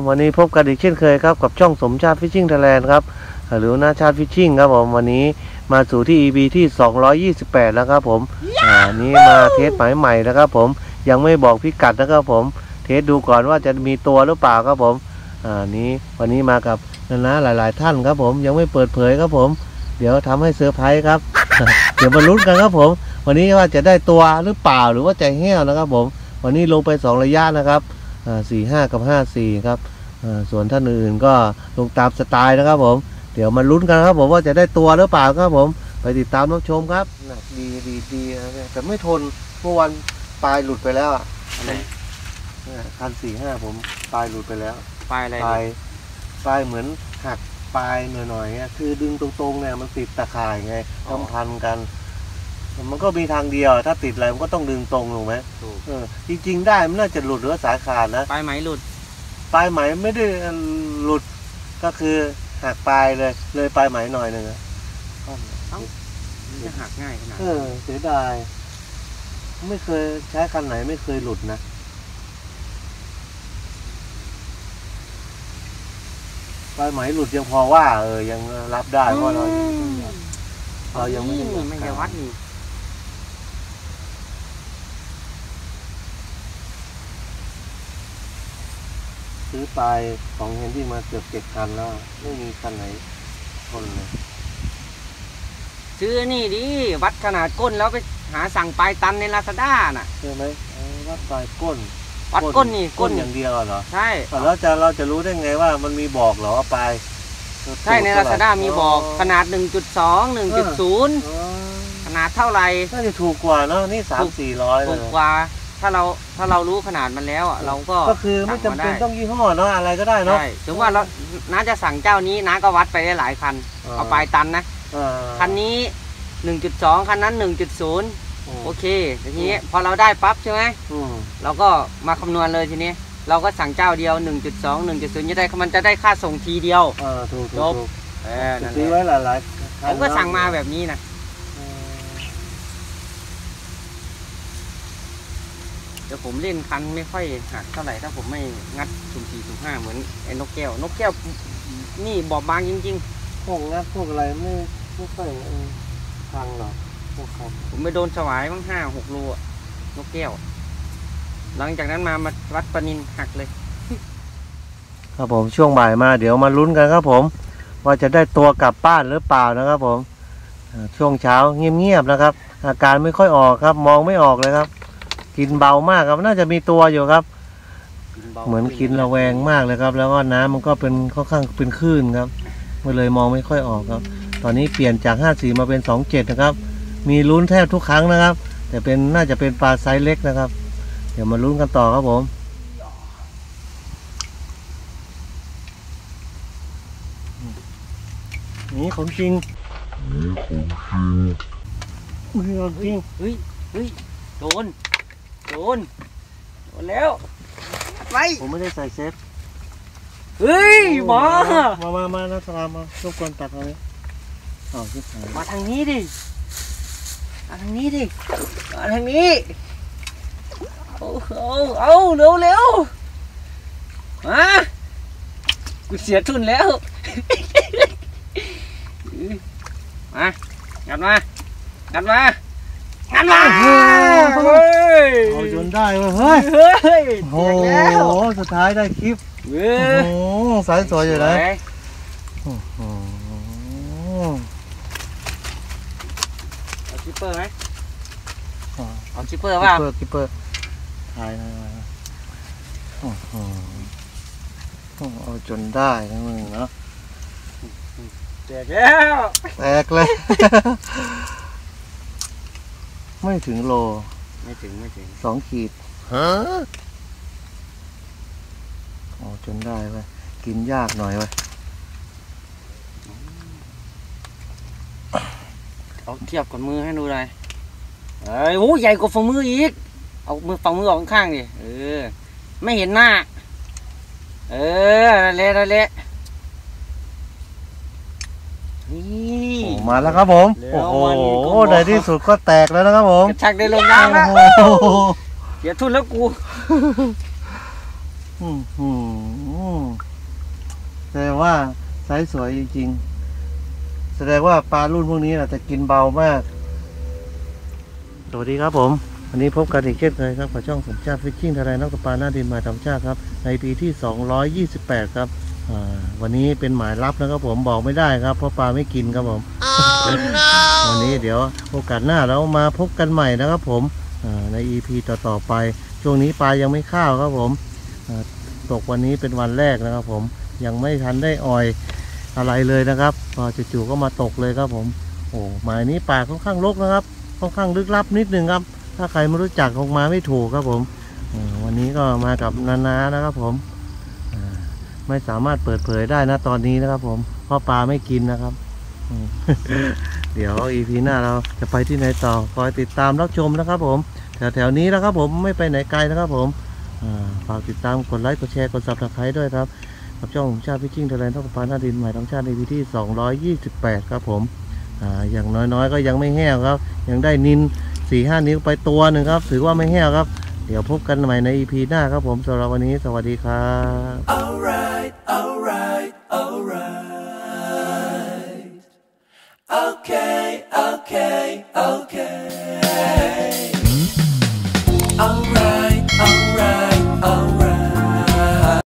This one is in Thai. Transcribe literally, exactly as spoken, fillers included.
วันนี้พบกันอีกเช่นเคยครับกับช่องสมชาติฟิชชิ่งไทยแลนด์ครับหรือนาชาติฟิชชิ่งครับผมวันนี้มาสู่ที่ อี พี ที่สองร้อยยี่สิบแปดแล้วครับผมอ่านี้มาเทสหมายใหม่นะครับผมยังไม่บอกพิกัดนะครับผมเทสดูก่อนว่าจะมีตัวหรือเปล่าครับผมอ่านี้วันนี้มากับน้าหลายๆท่านครับผมยังไม่เปิดเผยครับผมเดี๋ยวทำให้เซอร์ไพรส์ครับ เดี๋ยวมาลุ้นกันครับผมวันนี้ว่าจะได้ตัวหรือเปล่าหรือว่าใจแห้วนะครับผมวันนี้ลงไปสองระยะนะครับสี่ห้ากับห้าสี่ครับส่วนท่านอื่นก็ลงตามสไตล์นะครับผมเดี๋ยวมาลุ้นกันครับผมว่าจะได้ตัวหรือเปล่าครับผมไปติดตามรับชมครับดีดีดีแต่ไม่ทนเมื่อวันปลายหลุดไปแล้วอ่ะคันสี่ห้าผมปลายหลุดไปแล้วปลายอะไรปลายปลายเหมือนหักปลายหน่อยๆคือดึงตรงๆเนี่ยมันติดตะข่ายไงทำพันกันมันก็มีทางเดียวถ้าติดอะไรมันก็ต้องดึงตรงถูกไหมเออจริงๆได้มันน่าจะหลุดหรือสายขาดนะปลายไหมหลุดปลายไหมไม่ได้หลุดก็คือหักปลายเลยเลยปลายไหมหน่อยหนึ่งอะจะหักง่ายขนาดเออเสียดายไม่เคยใช้คันไหนไม่เคยหลุดนะปลายไหมหลุดยังพอว่าเออยังรับได้เพราะเราเรายังไม่ได้ไม่ได้วัดนี่ซื้อไปของเฮนดี้มาเกือบเจ็ดคันแล้วไม่มีคันไหนทนเลยซื้อนี่ดิวัดขนาดก้นแล้วไปหาสั่งปลายตันในลาซาด้าน่ะใช่ไหมวัดปลายก้นวัดก้นนี่ก้นอย่างเดียวเหรอใช่แล้วจะเราจะรู้ได้ไงว่ามันมีบอกเหรอว่าปลายใช่ในลาซาด้ามีบอกขนาด หนึ่งจุดสอง หนึ่งจุดศูนย์ ขนาดเท่าไหร่น่าจะถูกกว่าเนาะนี่สามสี่ร้อยถูกกว่าถ้าเราถ้าเรารู้ขนาดมันแล้วอ่ะเราก็ก็คือไม่จำเป็นต้องยี่ห้อเนาะอะไรก็ได้เนาะใช่ถึงว่าเราน้าจะสั่งเจ้านี้น้าก็วัดไปได้หลายคันเอาปลายตันนะคันนี้ หนึ่งจุดสอง คันนั้น หนึ่งจุดศูนย์ โอเคทีนี้พอเราได้ปั๊บใช่ไหมเราก็มาคำนวณเลยทีนี้เราก็สั่งเจ้าเดียว หนึ่งจุดสอง หนึ่งจุดศูนย์ จะได้มันจะได้ค่าส่งทีเดียวจบเออนั่นแหละซื้อไว้หลายๆผมก็สั่งมาแบบนี้นะเดี๋ยวผมเล่นคันไม่ค่อยหักเท่าไหร่ถ้าผมไม่งัดสุ่มสี่สุ่มห้าเหมือนไอ้นกแก้วนกแก้วนี่บอบบางจริงๆพวกงัดพวกอะไรไม่ไม่ค่อยพังหรอกพวกเขาผมไปโดนสวายบ้างห้าหกโลนกแก้วหลังจากนั้นมามาวัดปนินหักเลยครับผมช่วงบ่ายมาเดี๋ยวมาลุ้นกันครับผมว่าจะได้ตัวกลับบ้านหรือเปล่านะครับผมช่วงเช้าเงียบๆนะครับอาการไม่ค่อยออกครับมองไม่ออกเลยครับกินเบามากครับน่าจะมีตัวอยู่ครับเหมือนกินระแวงมากเลยครับแล้วก็น้ำมันก็เป็นค่อนข้างเป็นคลื่นครับมันเลยมองไม่ค่อยออกครับตอนนี้เปลี่ยนจากห้าสี่มาเป็นสองเจ็ดนะครับมีลุ้นแทบทุกครั้งนะครับแต่เป็นน่าจะเป็นปลาไซส์เล็กนะครับเดี๋ยวมาลุ้นกันต่อครับผมนี่ของจริงนี่ของจริงจริงเฮ้ยเฮ้ยโดนโดนโดนแล้วไปผมไม่ได้ใส่เซฟเฮ้ยมามามามานะสลามมาทุกคนตัดเอาเลยอ๋อที่ใส่มาทางนี้ดิมาทางนี้ดิมาทางนี้เอาเอาเอาเร็วเร็วมากูเสียทุนแล้วมางัดมางัดมางัดมาเฮ้ยเอาจนได้เฮ้ยเฮ้ยโอ้โหสุดท้ายได้คลิปโอ้โหสายสวยอยู่เลยโอ้โหเอาชิปเปอร์ไหมเอาชิปเปอร์ป่ะชิปเปอร์ถ่ายเลยโอ้โหเอาจนได้ทั้งมึงเนาะแตกแล้วแตกเลยไม่ถึงโลไม่ถึงไม่ถึงสองขีดฮะโอ้จนได้ไปกินยากหน่อยไปเอาเทียบกับมือให้ดูเลยเอ้ยโอ้ใหญ่กว่าฝ่ามืออีกเอามือฝ่ามือออกข้างดิเออไม่เห็นหน้าเออเละเละมาแล้วครับผมโอ้โหในที่สุดก็แตกแล้วนะครับผมชักได้ลงน้ำแล้วเสียทุนแล้วกูอืมอืมแสดงว่าไซส์สวยจริงๆแสดงว่าปลารุ่นพวกนี้อาจจะกินเบามากสวัสดีครับผมวันนี้พบกันอีกเช่นเคยครับกับช่องสมชาติฟิชชิ่งทะเลนักตกปลาหน้าดินหมายธรรมชาติครับในปีที่สองร้อยยี่สิบแปดครับวันนี้เป็นหมายลับนะครับผมบอกไม่ได้ครับเพราะปลาไม่กินครับผม oh, no. วันนี้เดี๋ยวโอกาสหน้าเรามาพบกันใหม่นะครับผมใน อี พี ต่อๆไปช่วงนี้ปลายังไม่เข้าครับผมตกวันนี้เป็นวันแรกนะครับผมยังไม่ทันได้ออยอะไรเลยนะครับพอจู่ๆก็มาตกเลยครับผมโอ้หมายนี้ปลาค่อนข้างรกนะครับค่อนข้างลึกลับนิดนึงครับถ้าใครไม่รู้จักคงมาไม่ถูกครับผมวันนี้ก็มากับนานานะครับผมไม่สามารถเปิดเผยได้นะตอนนี้นะครับผมเพราะปลาไม่กินนะครับ เดี๋ยว อี พี หน้าเราจะไปที่ไหนต่อคอยติดตามรับชมนะครับผมแถวๆนี้นะครับผมไม่ไปไหนไกลนะครับผมฝากติดตามกดไลค์กดแชร์กดซับสไครต์ด้วยครับกับช่องชาติฟิชชิ่งไทยแลนด์ท่องปลาหน้าดินใหม่ทั้งชาติในปีที่สองร้อยยี่สิบแปดครับผมอ่าอย่างน้อยๆก็ยังไม่แห้วครับยังได้นิน สี่ห้า นิ้วไปตัวหนึ่งครับถือว่าไม่แห้วครับเดี๋ยวพบกันใหม่ใน อี พี หน้าครับผมสำหรับวันนี้สวัสดีครับ